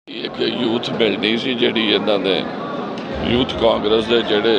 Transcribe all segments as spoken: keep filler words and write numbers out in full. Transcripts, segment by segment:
एक यूथ मिलनी सी जिहड़ी इन्हां दे यूथ कांग्रेस के जिहड़े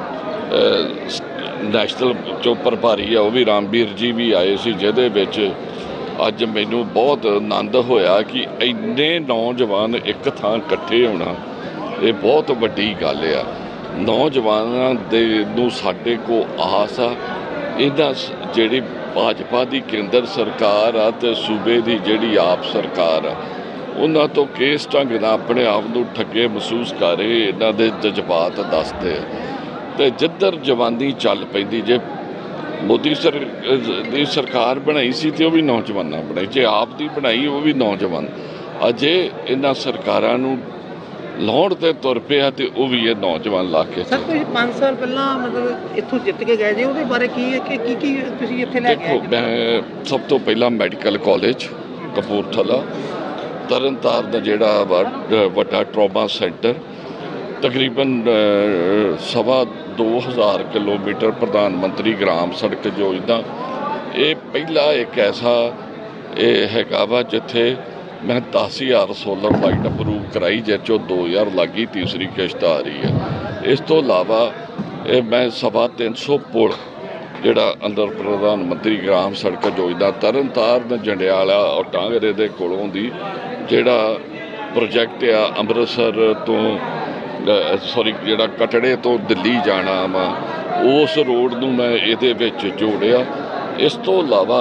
नैशनल चो प्रभारी है, वह भी रामवीर जी भी आए सी, जिहदे विच अज मैनू बहुत आनंद होया कि इन्ने नौजवान एक थां इकट्ठे होना ये बहुत वड्डी गल आ। नौजवानों दे नूं साडे को आस आ, इन्हां जिहड़ी भाजपा की केंद्र सरकार आ ते सूबे की जिहड़ी आप सरकार आ, उन्हां तो किस ढंग नाल अपने आप नूं ठगे महसूस कर रहे, इन्हां दे जज्बात दसदे ते जिधर जवानी चल पैंदी। जे मोदी सर दी सरकार बनाई सी ते भी नौजवानां बनाई, जे आप दी बनाई वो भी नौजवान, अजे इन्हां सरकारां नूं लाउण ते तुर पिया ते वो भी ये नौजवान ला के। सर तुसीं पाँच साल पहला मतलब इत्थों जित के गए जे, उहदे बारे की है कि की की तुसीं इत्थे ले के आए? देखो, मैं सब तो पहला मैडिकल कॉलेज कपूरथला तरन ताਰਨ ਜਿਹੜਾ ਵੱਡਾ ट्रॉमा सेंटर तकरीबन सवा दो हज़ार किलोमीटर प्रधानमंत्री ग्राम सड़क योजना, ये पहला एक ऐसा हैगा वा जिथे मैं दस हज़ार सोलर लाइट अप्रूव कराई, जिस चो दो हज़ार लगी, तीसरी किश्त आ रही है। इस तो इलावा मैं सवा तीन सौ पुल जिहड़ा अंदर प्रधानमंत्री ग्राम सड़क योजना तरन ताਰਨ जंडियाला और टांगरे दे कोलों दी जिहड़ा प्रोजैक्ट आ अमृतसर तो सॉरी जिहड़ा कटड़े तो दिल्ली जाना वा, उस रोड नूं मैं इहदे विच जोड़िया। इस तो इलावा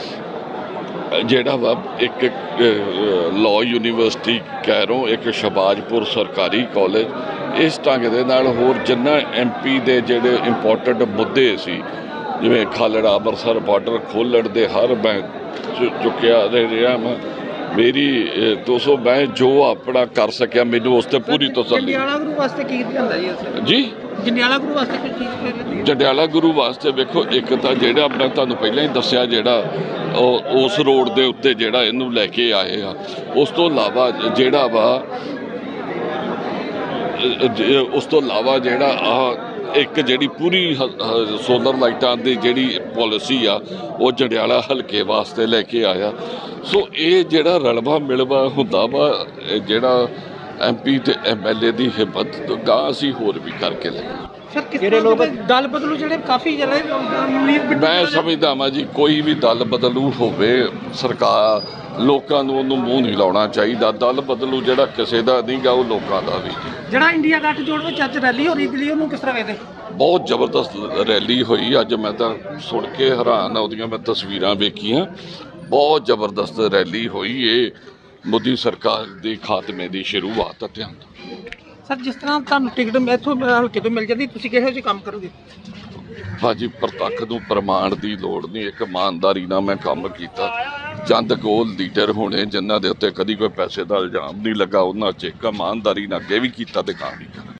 जिहड़ा वा एक लॉ यूनीवर्सिटी कैरों, एक शहबाजपुर सरकारी कॉलेज, इस ढंग दे नाल होर जिन्ना एम पी दे जिहड़े इंपॉर्टेंट मुद्दे सी, जिवें खालड़ा अमृतसर बार्डर खोलण दे हर मैं चुकिया रहा मैं मेरी दोस्तों मैं जो अपना कर सकिया, मैनू उस ते पूरी तसल्ली। जंडियाला गुरु वास्ते की लिआंदा जी? जी जंडियाला गुरु वास्ते कोई चीज़? जंडियाला गुरु वास्ते वेखो, एक तो जिहड़ा मैं तुहानूं पहलां ही दस्सिया जिहड़ा उस रोड दे उत्ते जिहड़ा इहनूं लैके आए आ, उस तो इलावा जिहड़ा वा उस तो इलावा जिहड़ा आ एक जिहड़ी पूरी सोलर लाइटां दी जिहड़ी पॉलिसी आ वो जंडियाला हल्के वास्ते लैके आया। सो ये जिहड़ा रलवा मिलवा हुंदा वा, जिहड़ा एम पी ते एम एल ए की हिम्मत गां असीं होर भी करके ले। सर लोग दल बदलू जिहड़े काफ़ी जिहड़े मैं समझदा वां जी, कोई भी दल बदलू होवे, सरकार लोकां नूं उहनूं मूँह नहीं लाउणा चाहीदा। दल बदलू जिहड़ा किसी दा नहीं गा, वो लोकां दा भी। जिहड़ा इंडिया गठजोड़ विच अज रैली हो रही दिल्ली, उहनूं किस तरह वेखदे? बहुत जबरदस्त रैली हुई अज, मैं तो सुन के हैरान, उहदियां मैं तस्वीरां वेखियां, बहुत जबरदस्त रैली हुई। ये मोदी सरकार के खात्मे की शुरुआत है। ध्यान सर जिस तरह तुहानूं टिकट इत्थों हल्के तो मिल जाती, तुसीं किहो जिहा काम करोगे? भाजी प्रतੱਖ ਨੂੰ प्रमाण की लोड़ नहीं, एक ईमानदारी नाल मैं काम किया। चंद कोल लीडर होने जिन्हां दे उत्ते कदी कोई पैसे का इल्जाम नहीं लगा, उन्हां च एक ईमानदारी नाल अगे भी किया ते काम भी।